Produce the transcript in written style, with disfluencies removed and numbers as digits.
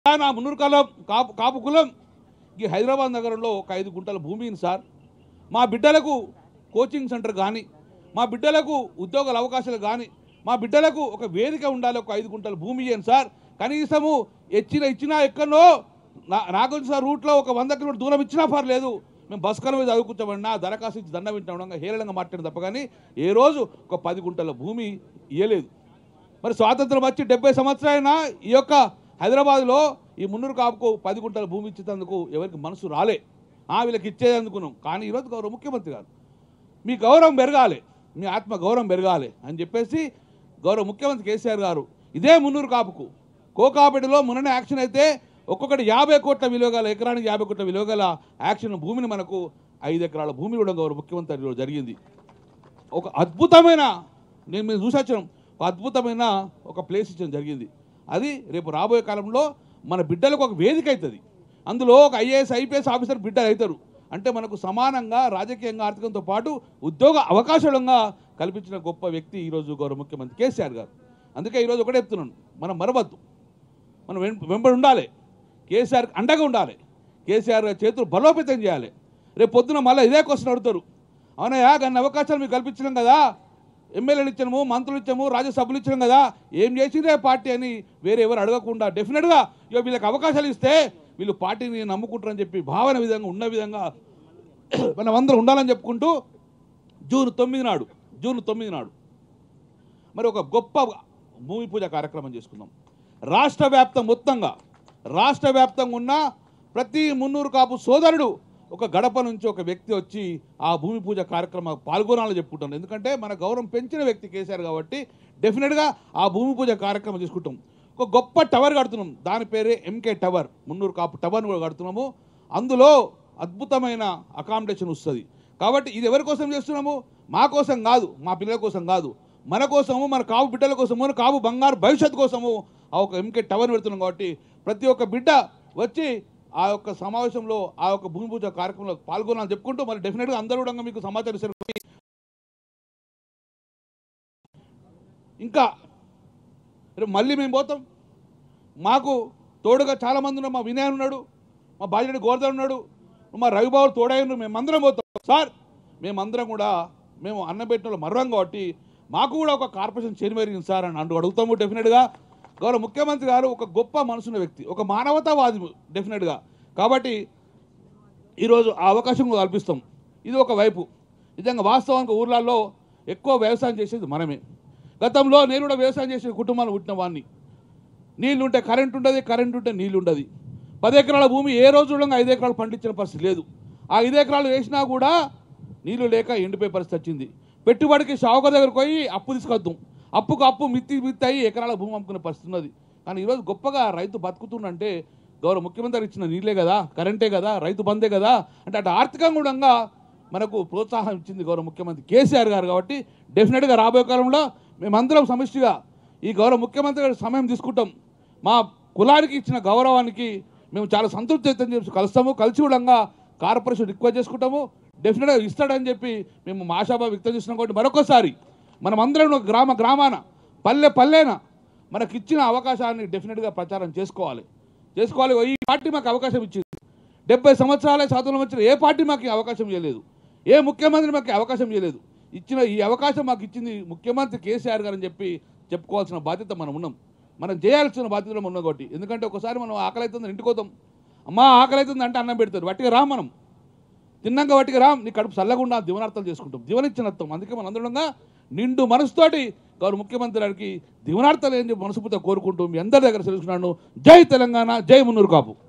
నా మున్నూరు కాలం కాపు కులం ఈ హైదరాబాద్ నగరంలో ఒక 5 గుంటల భూమిని సార్ మా బిడ్డలకు కోచింగ్ సెంటర్ కానీ మా బిడ్డలకు ఉద్యోగాల అవకాశాలు కానీ మా బిడ్డలకు ఒక వేదిక ఉండాలి. ఒక 5 గుంటల భూమి ఇయ్యండి సార్. కనీసము ఇచ్చినా ఎక్కడో నాకు సార్ రూట్లో ఒక 100 కిలోమీటర్ దూరం ఇచ్చినా పర్లేదు, మేము బస్ కాలం మీద చదువుకుంటామన్నా దరఖాస్తు ఇచ్చి దండం వింటాం హేళనంగా మాట్లాడిన తప్ప కానీ ఏ రోజు ఒక 10 గుంటల భూమి ఇవ్వలేదు. మరి స్వాతంత్రం వచ్చి 70 సంవత్సరాలైనా ఈ యొక్క హైదరాబాద్లో ఈ మున్నూరు కాపుకు 10 గుంటల భూమి ఇచ్చేందుకు ఎవరికి మనసు రాలే. వీళ్ళకి ఇచ్చేదనుకున్నాం. కానీ ఈరోజు గౌరవ ముఖ్యమంత్రి గారు మీ గౌరవం పెరగాలి, మీ ఆత్మ గౌరవం పెరగాలి అని చెప్పేసి గౌరవ ముఖ్యమంత్రి కేసీఆర్ గారు ఇదే మున్నూరు కాపుకు కోకాపేటలో మొన్ననే యాక్షన్ అయితే ఒక్కొక్కటి 50 కోట్ల విలువ గల ఎకరానికి 50 కోట్ల విలువ గల యాక్షన్ భూమిని మనకు 5 ఎకరాల భూమి కూడా గౌరవ ముఖ్యమంత్రి జరిగింది. ఒక అద్భుతమైన నేను మీరు చూసొచ్చాను, ఒక అద్భుతమైన ఒక ప్లేస్ ఇచ్చడం జరిగింది. అది రేపు రాబోయే కాలంలో మన బిడ్డలకు ఒక వేదిక అవుతుంది. అందులో ఒక ఐఏఎస్ ఐపీఎస్ ఆఫీసర్ బిడ్డలు అవుతారు. అంటే మనకు సమానంగా రాజకీయంగా ఆర్థికంతో పాటు ఉద్యోగ అవకాశాలంగా కల్పించిన గొప్ప వ్యక్తి ఈరోజు గౌరవ ముఖ్యమంత్రి కేసీఆర్ గారు. అందుకే ఈరోజు ఒకటే చెప్తున్నాను, మనం మరవద్దు, మనం వెంబడి ఉండాలి, కేసీఆర్ అండగా ఉండాలి, కేసీఆర్ చేతులు బలోపేతం చేయాలి. రేపు పొద్దున మళ్ళీ ఇదే క్వశ్చన్ అడుగుతారు, అవునయ్యా అన్ని అవకాశాలు మీకు కల్పించడం కదా, ఎమ్మెల్యేలు ఇచ్చాము, మంత్రులు ఇచ్చాము, రాజ్యసభలు ఇచ్చాం కదా, ఏం చేసిందే పార్టీ అని వేరే ఎవరు అడగకుండా డెఫినెట్గా వీళ్ళకి అవకాశాలు ఇస్తే వీళ్ళు పార్టీని నమ్ముకుంటారని చెప్పి భావన విధంగా ఉన్న విధంగా మనం అందరం ఉండాలని చెప్పుకుంటూ జూన్ 9 నాడు మరి ఒక గొప్ప భూమి పూజ కార్యక్రమం చేసుకుందాం. రాష్ట్ర వ్యాప్తంగా ఉన్న ప్రతి మున్నూరు కాపు సోదరుడు ఒక గడప నుంచి ఒక వ్యక్తి వచ్చి ఆ భూమి పూజ కార్యక్రమం పాల్గొనాలని చెప్పుకుంటాను. ఎందుకంటే మన గౌరవం పెంచిన వ్యక్తి కేసీఆర్ కాబట్టి డెఫినెట్గా ఆ భూమి పూజ కార్యక్రమం చేసుకుంటాం. ఒక గొప్ప టవర్ కడుతున్నాం, దాని పేరే ఎంకే టవర్, మున్నూరు కాపు టవర్ని కూడా కడుతున్నాము. అందులో అద్భుతమైన అకామిడేషన్ వస్తుంది. కాబట్టి ఇది ఎవరి కోసం చేస్తున్నాము? మా కోసం కాదు, మా పిల్లల కోసం కాదు, మన కోసము, మన కాపు బిడ్డల కోసము, మన కాపు బంగారు భవిష్యత్తు కోసము ఆ ఒక ఎంకే టవర్ని పెడుతున్నాం. కాబట్టి ప్రతి ఒక్క బిడ్డ వచ్చి ఆ యొక్క సమావేశంలో ఆ యొక్క భూమి పూజ కార్యక్రమంలో పాల్గొనాలని చెప్పుకుంటూ మరి డెఫినెట్గా అందరూ కూడా మీకు సమాచారం ఇస్తారు. ఇంకా మళ్ళీ మేము పోతాం, మాకు తోడుగా చాలామంది ఉన్నారు, మా వినయ్ ఉన్నాడు, మా బాజిరెడ్డి గోవర్ధన్ ఉన్నాడు, మా రవిబాబు తోడై ఉన్నారు, మేమందరం పోతాం సార్. మేమందరం కూడా మేము అన్నం పెట్టిన మర్రం కాబట్టి మాకు కూడా ఒక కార్పొరేషన్ చైర్మన్ సార్ అని అడుగుతాము. డెఫినెట్గా గౌరవ ముఖ్యమంత్రి గారు ఒక గొప్ప మనసున్న వ్యక్తి, ఒక మానవతావాది డెఫినెట్గా. కాబట్టి ఈరోజు ఆ అవకాశం కల్పిస్తాం. ఇది ఒక వైపు. నిజంగా వాస్తవానికి ఊర్లలో ఎక్కువ వ్యవసాయం చేసేది మనమే. గతంలో నేను కూడా వ్యవసాయం చేసే కుటుంబాలు పుట్టిన వాడిని. నీళ్ళు ఉంటే కరెంట్ ఉండదు, కరెంట్ ఉంటే నీళ్ళు ఉండదు. 10 ఎకరాల భూమి ఏ రోజు 5 ఎకరాలు పండించిన పరిస్థితి లేదు. ఆ 5 ఎకరాలు వేసినా కూడా నీళ్లు లేక ఎండిపోయే పరిస్థితి వచ్చింది. పెట్టుబడికి షావుకర్ దగ్గరకు పోయి అప్పు తీసుకొద్దాం, అప్పు మిత్తి అయ్యి ఎకరాల భూమి అమ్ముకునే పరిస్థితి ఉన్నది. కానీ ఈరోజు గొప్పగా రైతు బతుకుతుందంటే గౌరవ ముఖ్యమంత్రి ఇచ్చిన నీళ్ళే కదా, కరెంటే కదా, రైతు బందే కదా. అంటే అటు ఆర్థికంగా కూడా మనకు ప్రోత్సాహం ఇచ్చింది గౌరవ ముఖ్యమంత్రి కేసీఆర్ గారు. కాబట్టి డెఫినెట్గా రాబోయే కాలంలో మేమందరం సమిష్టిగా ఈ గౌరవ ముఖ్యమంత్రి గారి సమయం తీసుకుంటాం. మా కులానికి ఇచ్చిన గౌరవానికి మేము చాలా సంతృప్తి వ్యక్తం చేసి కలుస్తాము. కలిసి కూడా కార్పొరేషన్ రిక్వెస్ట్ చేసుకుంటాము. డెఫినెట్గా ఇస్తాడని చెప్పి మేము ఆశాభావం వ్యక్తం చేస్తున్నాం. కాబట్టి మరొకసారి మనం అందరం గ్రామాన పల్లెన మనకి ఇచ్చిన అవకాశాన్ని డెఫినెట్గా ప్రచారం చేసుకోవాలి. ఈ పార్టీ మాకు అవకాశం ఇచ్చింది. 70 సంవత్సరాలే స్వాతంత్రం వచ్చిన ఏ పార్టీ మాకు అవకాశం ఇవ్వలేదు, ఏ ముఖ్యమంత్రి మాకు అవకాశం ఇవ్వలేదు. ఇచ్చిన ఈ అవకాశం మాకు ఇచ్చింది ముఖ్యమంత్రి కేసీఆర్ గారు అని చెప్పి చెప్పుకోవాల్సిన బాధ్యత మనం ఉన్నాం. మనం చేయాల్సిన బాధ్యతలో ఉన్నాం. కాబట్టి ఎందుకంటే ఒకసారి మనం ఆకలి అవుతుందని ఇంటికి పోతాం, అమ్మా ఆకలి అవుతుంది అంటే అన్నం పెడతారు, వట్టిగా రా, మనం తిన్నాక వట్టిగా రా, నీ కడుపు చల్లకుండా దివనార్థాలు చేసుకుంటాం, దివనిచ్చినత్వం. అందుకే మనం అందరం నిండు మనసుతోటి గౌరవ ముఖ్యమంత్రి గారికి దివనార్థాలు ఏం చెప్పి మనసుపూర్తిగా కోరుకుంటూ మీ అందరి దగ్గర తెలుసుకున్నాను. జై తెలంగాణ, జై మున్నూరు కాపు.